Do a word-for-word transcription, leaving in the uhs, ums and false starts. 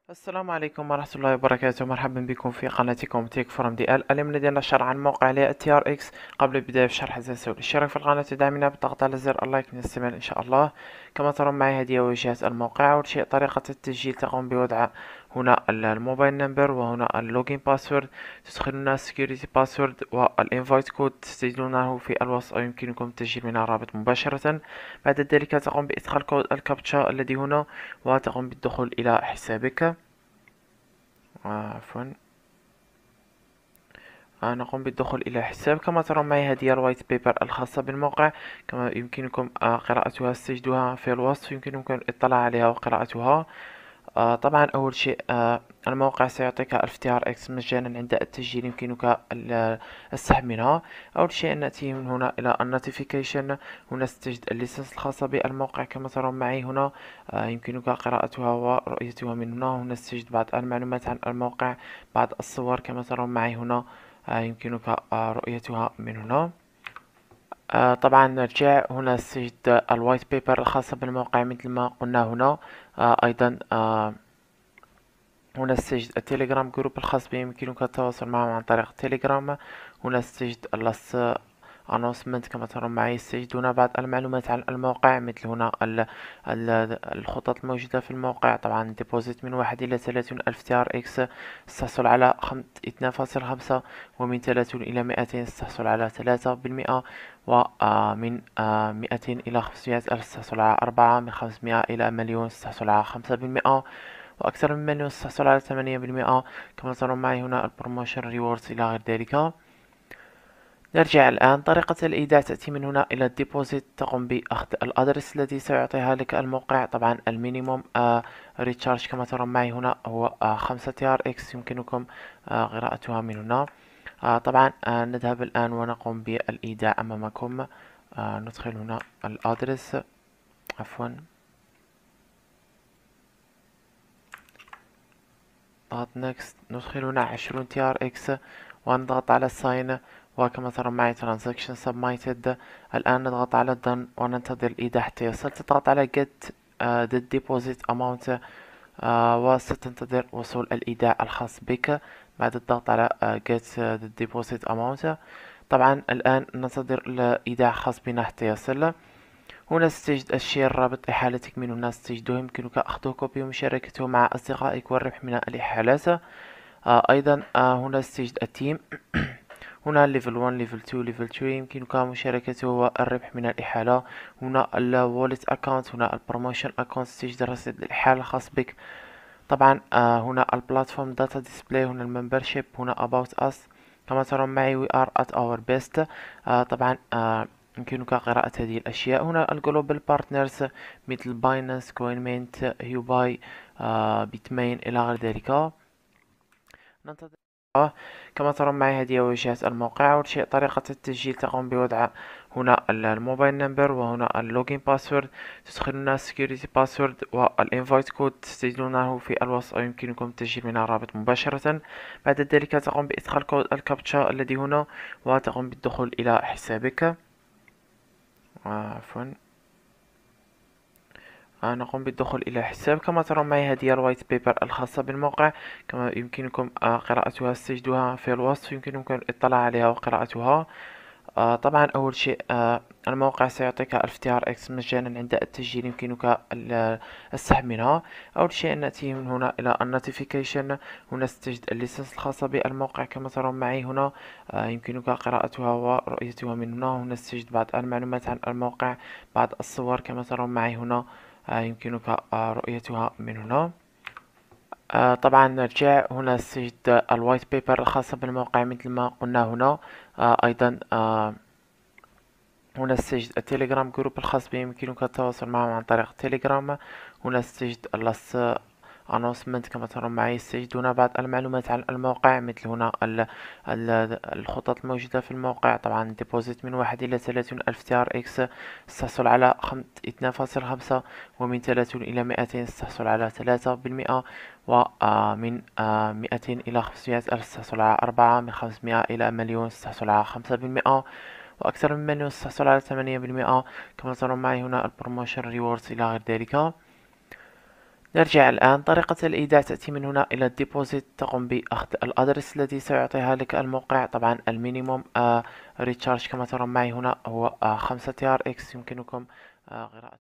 السلام عليكم ورحمة الله وبركاته. مرحبا بكم في قناتكم تيك فروم دي ال. اليوم لدينا شرح عن موقع تي ار اكس. قبل البداية بالشرح تنسوا الاشتراك في القناة ودعمنا بالضغط على زر اللايك لنستمر ان شاء الله. كما ترون معي هذه واجهة الموقع. أول شيء طريقة التسجيل تقوم بوضع هنا الموبايل نمبر وهنا اللوجين باسورد، تدخلون السكيورتي باسورد والانفايت كود تسجلونه في الوصف أو يمكنكم التسجيل من الرابط مباشرة. بعد ذلك تقوم بإدخال كود الكابتشا الذي هنا وتقوم بالدخول إلى حسابك. عفوا، آه، نقوم بالدخول إلى حساب. كما ترون معي هذه الوايت بيبر الخاصة بالموقع، كما يمكنكم آه، قراءتها استجدها في الوصف، يمكنكم الاطلاع عليها وقراءتها. آه، طبعا أول شيء آه، الموقع سيعطيك اف تي ار اكس مجانا عند التسجيل، يمكنك ال- السحب منها. أول شيء نأتي من هنا إلى النوتيفيكيشن. هنا ستجد الليسنس الخاصة بالموقع كما ترون معي هنا. آه، يمكنك قراءتها ورؤيتها من هنا. هنا ستجد بعض المعلومات عن الموقع، بعض الصور كما ترون معي هنا. آه، يمكنك آه، رؤيتها من هنا. آه، طبعا نرجع هنا ستجد الوايت بيبر الخاصة بالموقع مثل ما قلنا هنا. آه، أيضا آه، هنا ستجد التليجرام جروب الخاص به، يمكنك التواصل معهم عن طريق التليجرام. هنا ستجد اللاست announcement كما ترون معي. ستجد هنا بعض المعلومات عن الموقع، مثل هنا ال ال الخطط الموجودة في الموقع. طبعا ديبوزيت من واحد إلى ثلاثين ألف تي ار اكس تحصل على اثنان فاصل خمسة، ومن ثلاثين إلى مئتين تحصل على ثلاثة بالمئة، ومن مئتين إلى خمسمائة ألف تحصل على أربعة، من خمسمائة إلى مليون تحصل على خمسة بالمئة، وأكثر من مليون تحصل على ثمانية بالمئة. كما ترون معي هنا البروموشن ريوردز إلى غير ذلك. نرجع الآن. طريقة الإيداع تأتي من هنا إلى الديبوزيت، تقوم بأخذ الأدرس الذي سيعطيها لك الموقع. طبعا المينيموم آه ريتشارج كما ترون معي هنا هو آه خمسة تي ار اكس، يمكنكم آه قراءتها من هنا. آه طبعا آه نذهب الآن ونقوم بالإيداع أمامكم. آه ندخل هنا الأدرس، عفوا، ضغط نيكست. ندخل هنا عشرون تي ار اكس ونضغط على ساين، وكما ترى معي ترانزاكشن سبميتد. الآن نضغط على done وننتظر الإيداع حتى يصل. تضغط على get uh, the deposit amount uh, وستنتظر وصول الإيداع الخاص بك بعد الضغط على uh, get uh, the deposit amount. طبعا الآن ننتظر الإيداع الخاص بنا حتى يصل. هنا ستجد الشير رابط إحالتك من هنا ستجده، يمكنك أخذه كوبي ومشاركته مع أصدقائك والربح من الإحالات. آه أيضا آه هنا ستجد التيم. هنا ليفل واحد ليفل اثنين ليفل ثلاثة، يمكنك مشاركته والربح من الإحالة. هنا الوالت أكاونت، هنا البروموشن أكاونت، تجد رصيد الإحالة الخاص بك. طبعا آه هنا البلاتفورم داتا ديسبلاي، هنا الممبرشيب، هنا about us. كما ترون معي we are at our best. آه طبعا آه يمكنك قراءة هذه الأشياء. هنا الجلوبال بارتنرز مثل باينانس، كوينمينت، هيوباي، آه بيتمين إلى غير ذلك. ننتظر. آه، كما ترون معي هذه واجهة الموقع. أول شيء طريقة التسجيل تقوم بوضع هنا ال- الموبايل نمبر وهنا اللوجين باسورد، تدخلون السكيورتي باسورد والانفايت كود تسجلونه في الوصف أو يمكنكم التسجيل من الرابط مباشرة. بعد ذلك تقوم بإدخال كود الكابتشا الذي هنا وتقوم بالدخول إلى حسابك. آه، عفوا، آه، نقوم بالدخول إلى حساب. كما ترون معي هذه الوايت بيبر الخاصة بالموقع، كما يمكنكم آه، قراءتها استجدها في الوصف، يمكنكم الاطلاع عليها وقراءتها. آه، طبعا أول شيء آه، الموقع سيعطيك اف تي ار اكس مجانا عند التسجيل، يمكنك ال- السحب منها. أول شيء نأتي من هنا إلى النوتيفيكيشن. هنا ستجد الليسنس الخاصة بالموقع كما ترون معي هنا. آه، يمكنك قراءتها ورؤيتها من هنا. هنا ستجد بعض المعلومات عن الموقع، بعض الصور كما ترون معي هنا. آه، يمكنك آه، رؤيتها من هنا. آه، طبعا نرجع. هنا ستجد الوايت بيبر الخاصة بالموقع مثل ما قلنا هنا. آه، أيضا آه، هنا ستجد التليجرام جروب الخاص به، يمكنك التواصل معهم عن طريق التليجرام. هنا ستجد اللاست announcement كما ترون معي. ستجد هنا بعض المعلومات عن الموقع، مثل هنا ال ال الخطط الموجودة في الموقع. طبعا ديبوزيت من واحد إلى ثلاثين ألف تي ار اكس تحصل على اثنان فاصل خمسة، ومن ثلاثين إلى مئتين تحصل على ثلاثة بالمئة، ومن مئتين إلى خمسمائة ألف تحصل على أربعة، من خمسمائة إلى مليون تحصل على خمسة بالمئة، وأكثر من مليون تحصل على ثمانية بالمئة. كما ترون معي هنا البروموشن ريوردز إلى غير ذلك. نرجع الآن. طريقة الإيداع تأتي من هنا إلى الديبوزيت، تقوم بأخذ الأدرس الذي سيعطيها لك الموقع. طبعا المينيموم ريتشارج كما ترون معي هنا هو آه خمسة تي ار اكس. يمكنكم آه قراءة